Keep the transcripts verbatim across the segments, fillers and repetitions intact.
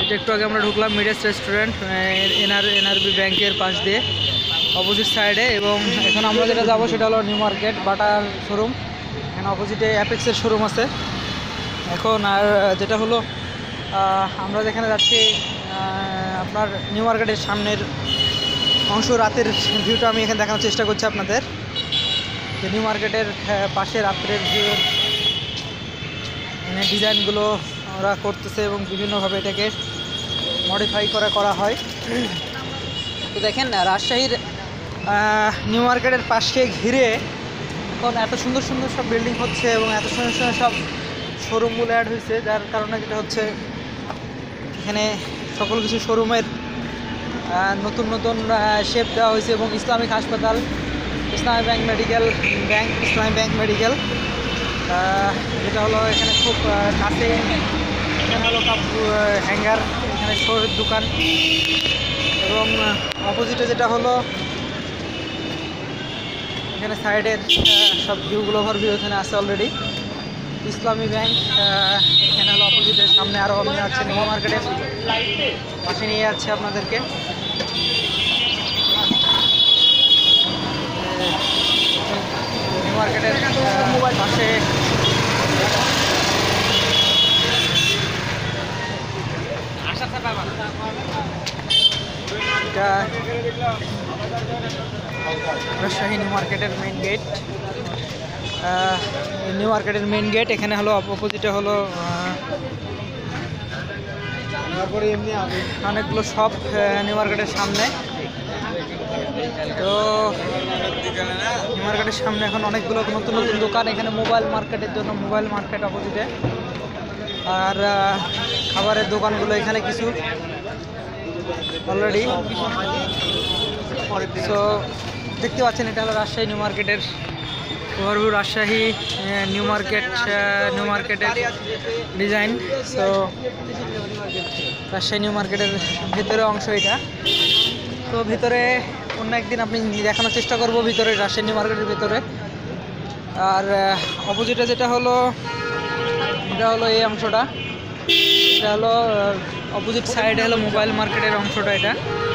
এটা একটু আগে আমরা ঢুকলাম মিডেস রেস্টুরেন্ট এনআর এনআরবি ব্যাংকের পাশ দিয়ে অপোজিট সাইডে, এবং এখন আমরা যেটা যাবো সেটা হলো নিউ মার্কেট বাটার শোরুম। এখানে অপোজিটে অ্যাপেক্সের শোরুম আছে এখন। আর যেটা হলো আমরা যেখানে যাচ্ছি আপনার নিউ মার্কেটের সামনের অংশ, রাতের ভিউটা আমি এখানে দেখানোর চেষ্টা করছি আপনাদের। নিউ মার্কেটের পাশে রাত্রের ভিউ, মানে ডিজাইনগুলো ওরা করতেছে এবং বিভিন্নভাবে এটাকে মডিফাই করা করা হয়। তো দেখেন রাজশাহীর নিউ মার্কেটের পাশে ঘিরে এখন এত সুন্দর সুন্দর সব বিল্ডিং হচ্ছে এবং এত সুন্দর সুন্দর সব শোরুমগুলো অ্যাড হয়েছে, যার কারণে যেটা হচ্ছে এখানে সকল কিছু শোরুমের নতুন নতুন শেপ দেওয়া হয়েছে। এবং ইসলামিক হাসপাতাল, Islami bank medical bank Islami bank medical যেটা হলো এখানে খুব কাছে। এখানে হলো কাপ হ্যাঙ্গার, এখানে শোয়ের দোকান, এবং অপোজিটে যেটা হলো এখানে সাইডের সব ভিউগুলো ওভারভিউ এখানে আছে অলরেডি। ইসলামী ব্যাংক এখানে হলো অপোজিটের সামনে আরও নিয়ে যাচ্ছে নিউ মার্কেটের পাশে নিয়ে যাচ্ছে আপনাদেরকে। নিউ মার্কেটের পাশে এটা রাজশাহী নিউ মার্কেটের মেইন গেট। নিউ মার্কেটের মেইন গেট এখানে হলো অপোজিটে হলো অনেকগুলো শপ নিউ মার্কেটের সামনে। তো নিউ মার্কেটের সামনে এখন অনেকগুলো নতুন নতুন দোকান। এখানে মোবাইল মার্কেটের জন্য মোবাইল মার্কেট অপোজিটে, আর খাবারের দোকানগুলো এখানে কিছু অলরেডি। সো দেখতে পাচ্ছেন এটা হলো রাজশাহী নিউ মার্কেটের overview, Rajshahi new market new মার্কেটের ডিজাইন। সো রাজশাহী নিউ মার্কেটের ভেতরে অংশ এটা। তো ভিতরে অন্য একদিন আপনি দেখানোর চেষ্টা করব ভিতরে রাজশাহী নিউ মার্কেটের ভিতরে। আর অপোজিটে যেটা হলো এটা হলো এই অংশটা, এটা হলো অপোজিট সাইডে হলো মোবাইল মার্কেটের অংশটা, এটা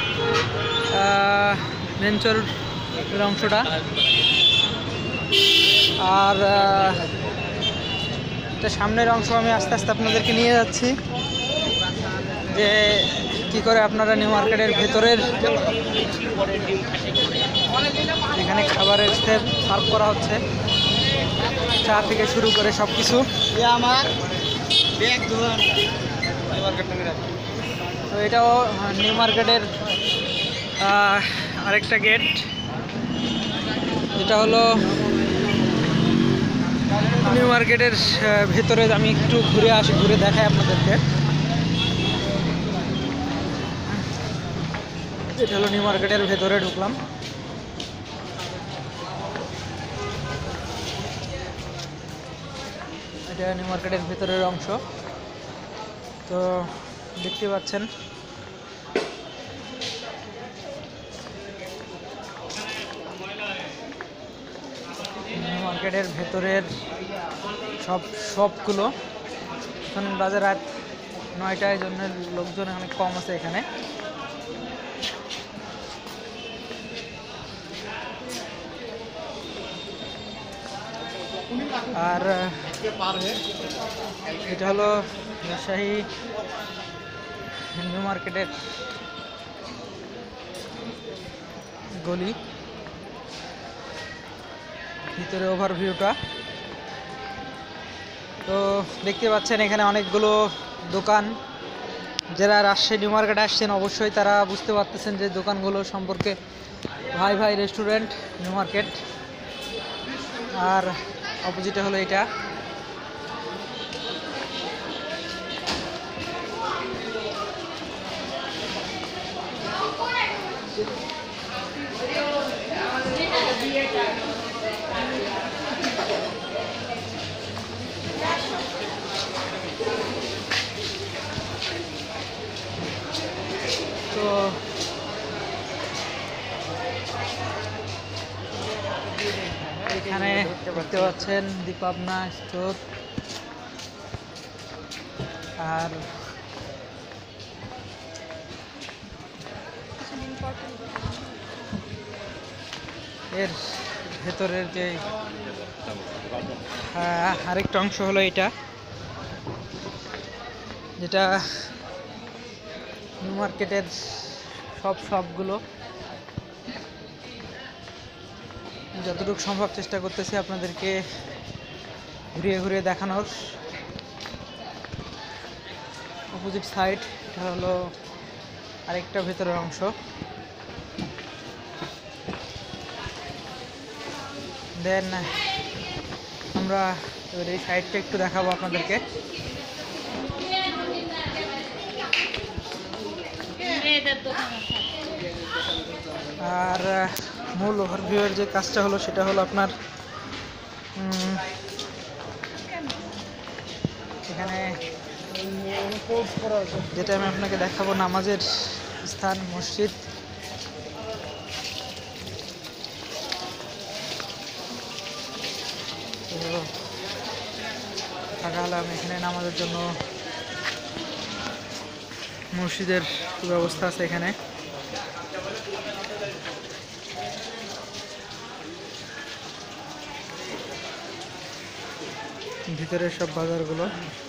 ভেঞ্চার অংশটা। আর এটা সামনের অংশ আমি আস্তে আস্তে আপনাদেরকে নিয়ে যাচ্ছি যে কি করে আপনারা নিউ মার্কেটের ভেতরের এখানে খাবারের স্টেপ সার্ভ করা হচ্ছে, চা থেকে শুরু করে সব কিছু। আমার তো এটাও নিউ মার্কেটের আরেকটা গেট, যেটা হলো নিউ মার্কেটের ভেতরে। আমি একটু ঘুরে আসি, ঘুরে দেখাই আপনাদেরকে। এটা হলো নিউ মার্কেটের ভেতরে ঢুকলাম। এটা নিউ মার্কেটের ভেতরের অংশ। তো দেখতে পাচ্ছেন নিউ মার্কেটের ভেতরের সব শপগুলো। এখন বাজে রাত নয়টায়, জন্য লোকজন অনেক কম আছে এখানে। আর এটা হলো রাজশাহী নিউ মার্কেটের গলি, ভিতরে ওভারভিউটা। তো দেখতে পাচ্ছেন এখানে অনেকগুলো দোকান। যারা রাজশাহী নিউ মার্কেটে আসছেন অবশ্যই তারা বুঝতে পারতেছেন যে দোকানগুলো সম্পর্কে। ভাই ভাই রেস্টুরেন্ট নিউ মার্কেট, আর অপোজিটে হলো এটা। তো এখানে দেখতে পাচ্ছেন দীপাবনা স্টোর, আর এর ভেতরের যে আরেকটা অংশ হলো এটা, যেটা নিউ মার্কেটের সব শপগুলো যতটুকু সম্ভব চেষ্টা করতেছি আপনাদেরকে ঘুরিয়ে ঘুরিয়ে দেখানোর। অপোজিট সাইড এটা হলো আরেকটা ভেতরের অংশ। দেন আমরা এবার এই সাইডটা একটু দেখাবো আপনাদেরকে। আর মূল ওভারভিউয়ের যে কাজটা হলো সেটা হলো আপনার এখানে যেটা আমি আপনাকে দেখাবো নামাজের স্থান, মসজিদ। তো থাকা হলে আমি এখানে নামাজের জন্য মসজিদের ব্যবস্থা আছে এখানে। ভিতরের সব বাজারগুলো